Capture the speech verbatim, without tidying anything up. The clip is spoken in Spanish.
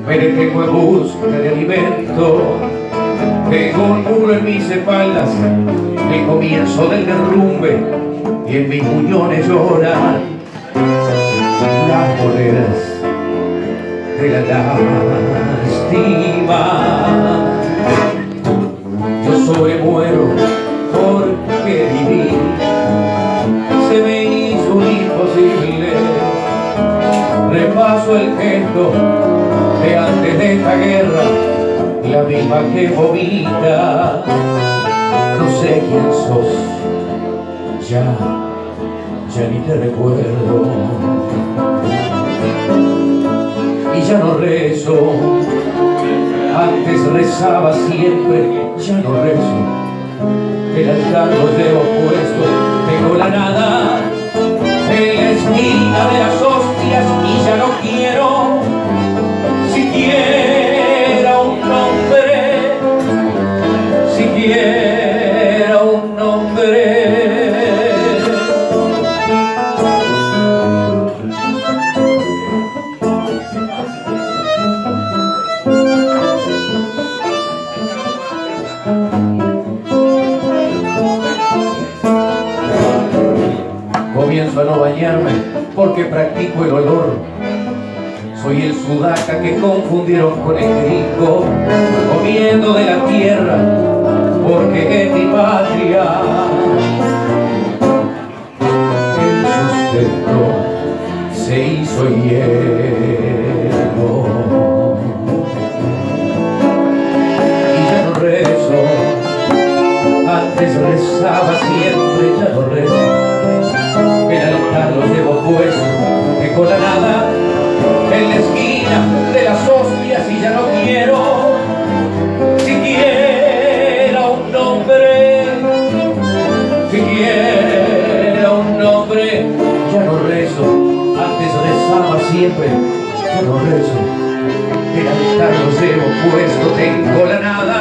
me detengo en busca de alimento. Tengo un muro en mis espaldas, el comienzo del derrumbe, y en mis muñones lloran las monedas de la lástima. Yo sobremuero porque vivir se me hizo imposible. Repaso el gesto de antes de esta guerra, la misma que vomita. No sé quién sos, ya, ya ni te recuerdo. Y ya no rezo, antes rezaba siempre, ya no rezo. El altar lo llevo puesto, tengo la nada en la esquina de las hostias y ya no quiero siquiera un nombre, siquiera un nombre. Comienzo a no bañarme porque practico el olor. Soy el sudaca que confundieron con el griego, comiendo de la tierra porque es mi patria. El sustento se hizo hielo y ya no rezo, antes rezaba siempre, ya no rezo. El altar lo llevo puesto, tengo la nada en la esquina de las hostias y ya no quiero siquiera un nombre, siquiera un nombre. Ya no rezo, antes rezaba siempre, ya no rezo. El altar lo llevo puesto, tengo la nada